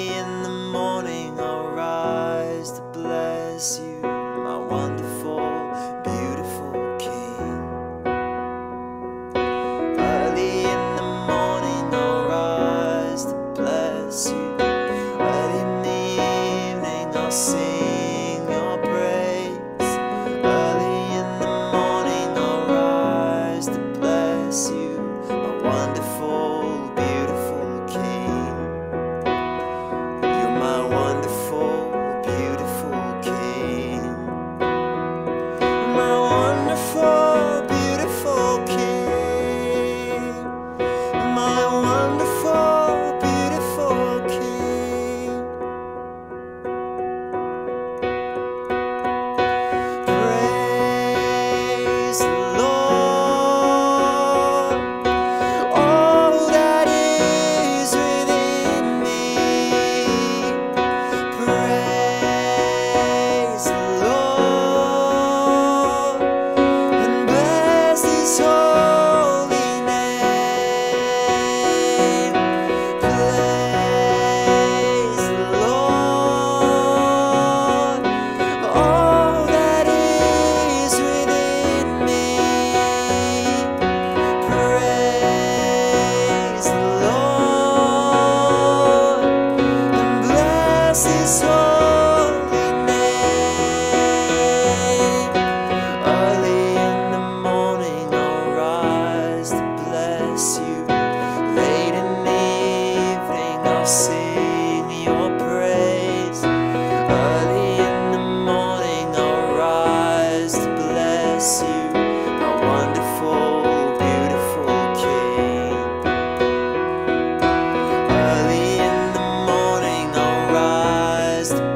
Early in the morning I'll rise to bless you, my wonderful, beautiful King. Early in the morning I'll rise to bless you. Early in the evening I'll sing your praise. Early in the morning I'll rise to bless you, my wonderful, beautiful King. You're my wonderful, beautiful King. My wonderful, beautiful King. My wonderful, beautiful King. Praise the Lord, all that is within me. Praise the Lord and bless His holy name. Praise the Lord, all that is within me. Praise the Lord and bless His holy name. Early in the morning I'll rise to bless you. Late in the evening I'll sing your praise. Early in the morning I'll rise to bless you, my wonderful, beautiful King. Early in the morning I'll rise to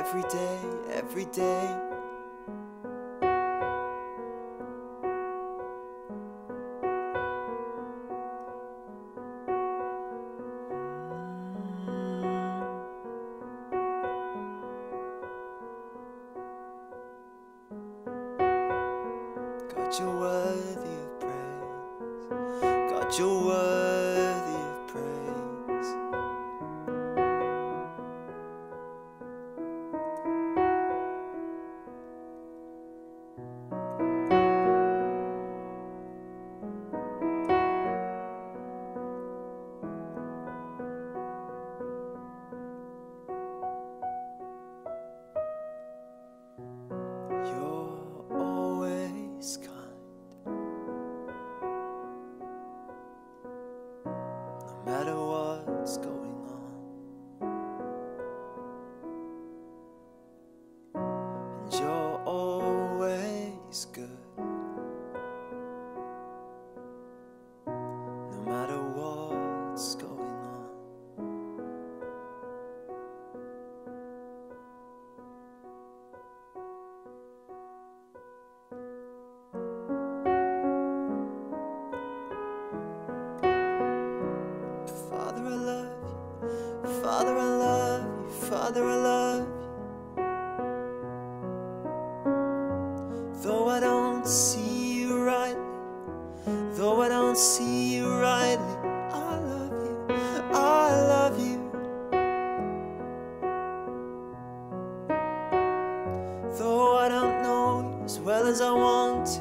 every day, every day. God, you're worthy of praise. God, you're worthy of praise. You're always kind, no matter what's going on. And you're always good, no matter what's going on. Father, I love you. Father, I love you. Father, I love you. Though I don't see you rightly, though I don't see you rightly, I love you. I love you. Though I don't know you as well as I want to,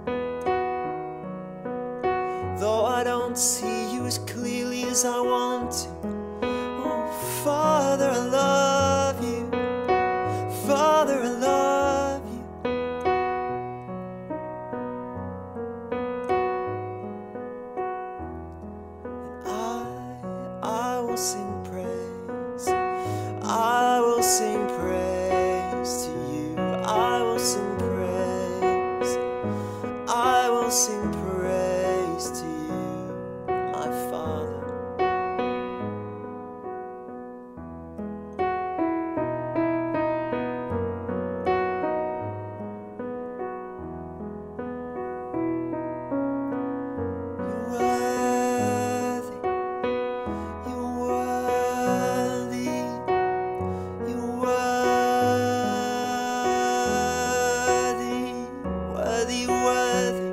though I don't see you as clearly as I want to, oh, Father, I love you. Father, I love you. And I will sing praise. I will sing praise to you. I will sing praise. I will sing praise to you, my Father. You're worthy, you're worthy, you're worthy, worthy, worthy.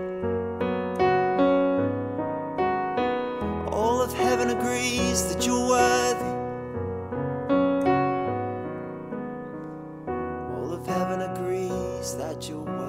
All of heaven agrees that you're worthy. All of heaven agrees that you're worthy.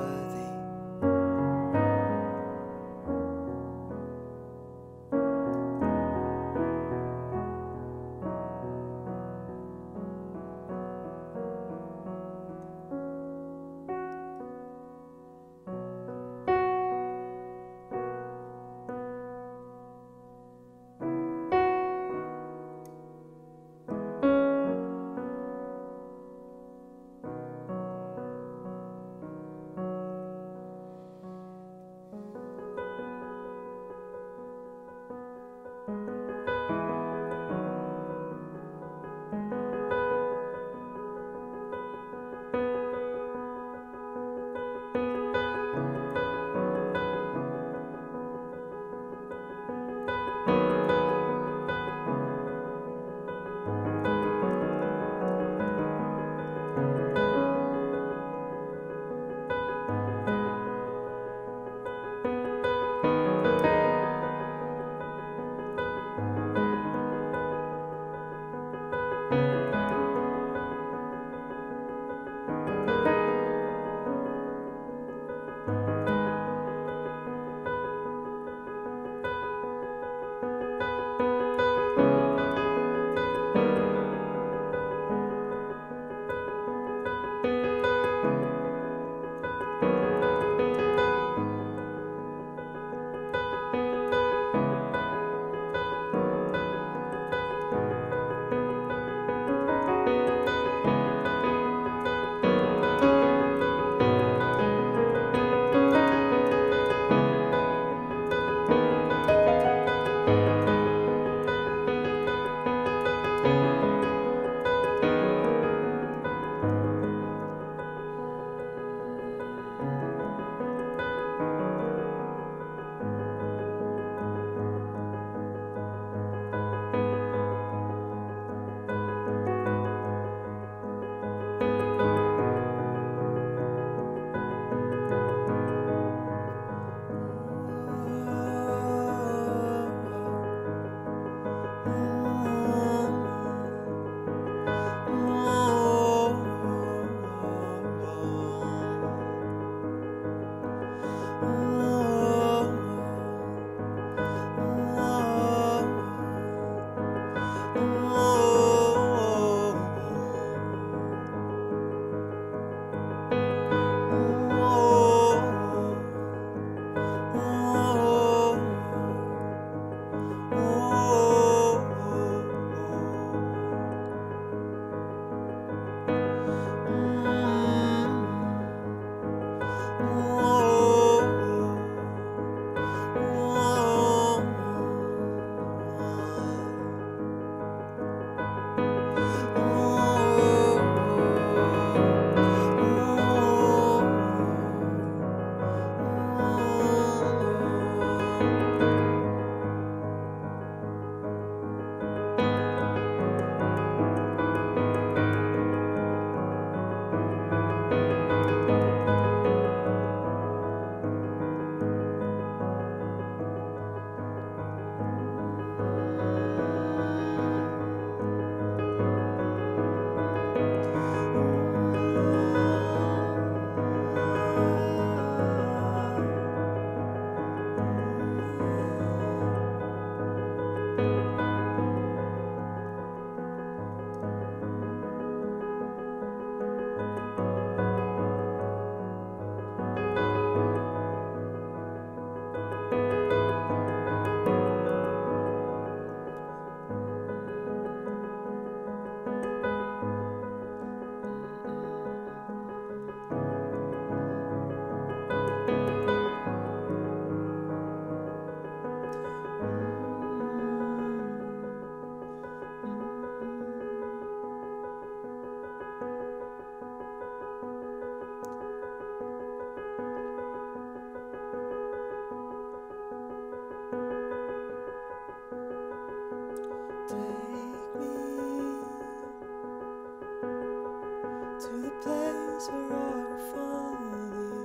where I will find you.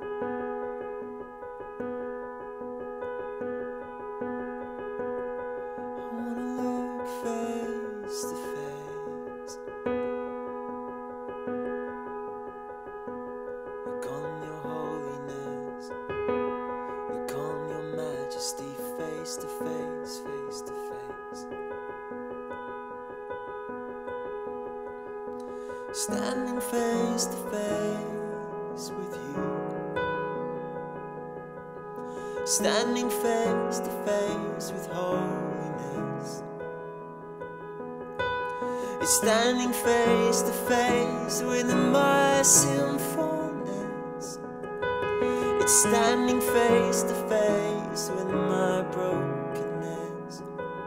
I wanna look face to face, look on your holiness, look on your majesty, face to face, face to face. Standing face to face with you, standing face to face with holiness. It's standing face to face with my sinfulness. It's standing face to face with my brokenness.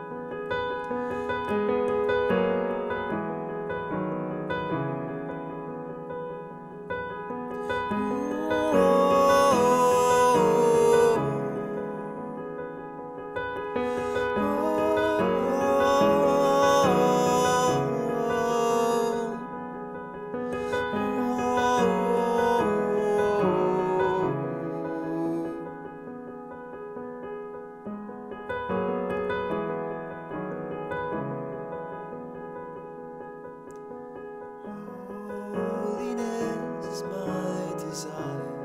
Holiness is my desire.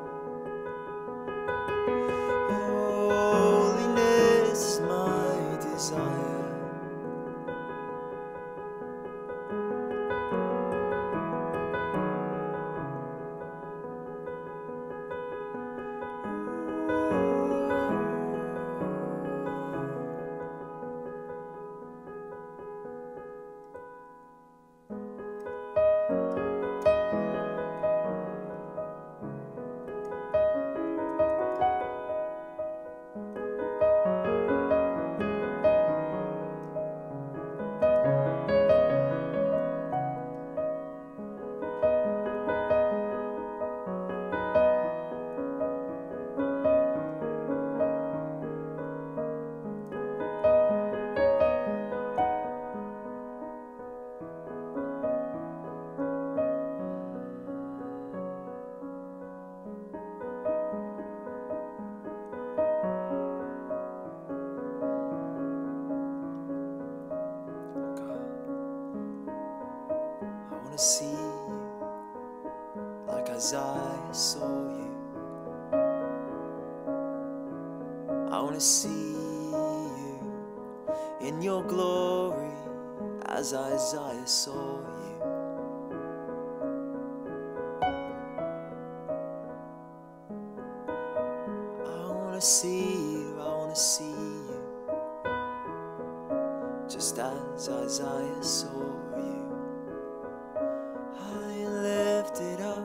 Holiness is my desire. I wanna see you like Isaiah saw you. I wanna see you in your glory as Isaiah saw you. I wanna see you, I wanna see you just as Isaiah saw you. Lifted up,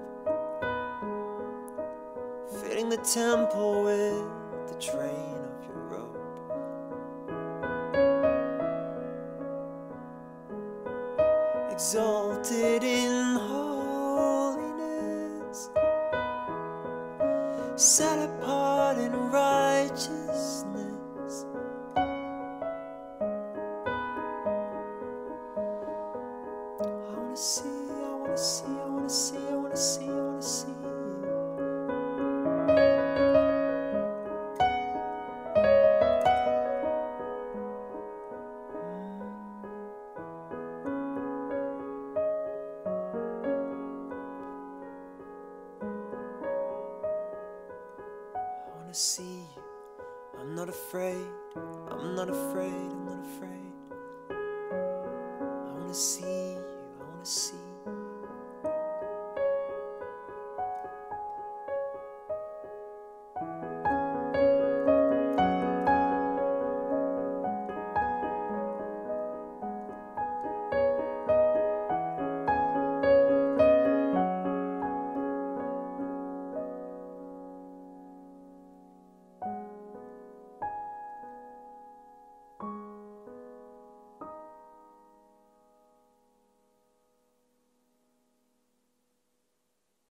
filling the temple with the train of your robe. Exalted in holiness, set apart in righteousness. I wanna see, I wanna see, I wanna see, I wanna see, I wanna see you. I wanna see you. I'm not afraid, I'm not afraid, I'm not afraid.